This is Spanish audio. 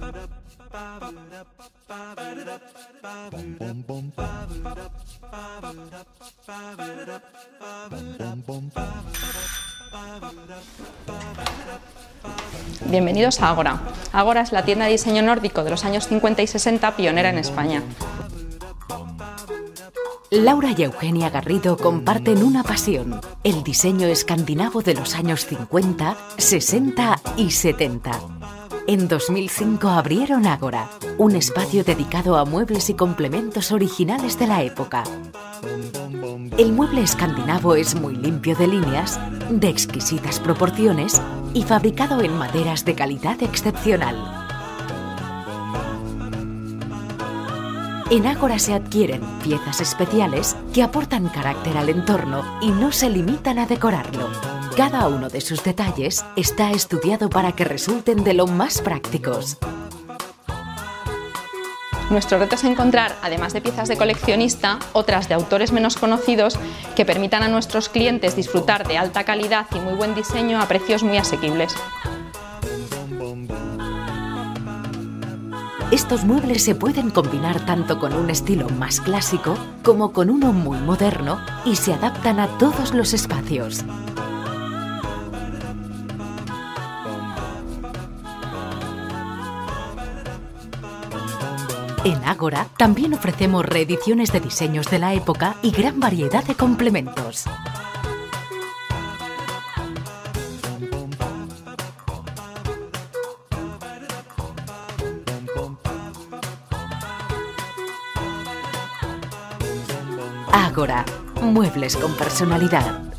Bienvenidos a Ágora. Ágora es la tienda de diseño nórdico de los años 50 y 60 pionera en España. Laura y Eugenia Garrido comparten una pasión, el diseño escandinavo de los años 50, 60 y 70. En 2005 abrieron Ágora, un espacio dedicado a muebles y complementos originales de la época. El mueble escandinavo es muy limpio de líneas, de exquisitas proporciones y fabricado en maderas de calidad excepcional. En Ágora se adquieren piezas especiales que aportan carácter al entorno y no se limitan a decorarlo. Cada uno de sus detalles está estudiado para que resulten de lo más prácticos. Nuestro reto es encontrar, además de piezas de coleccionista, otras de autores menos conocidos que permitan a nuestros clientes disfrutar de alta calidad y muy buen diseño a precios muy asequibles. Estos muebles se pueden combinar tanto con un estilo más clásico como con uno muy moderno y se adaptan a todos los espacios. En Ágora también ofrecemos reediciones de diseños de la época y gran variedad de complementos. Ágora, muebles con personalidad.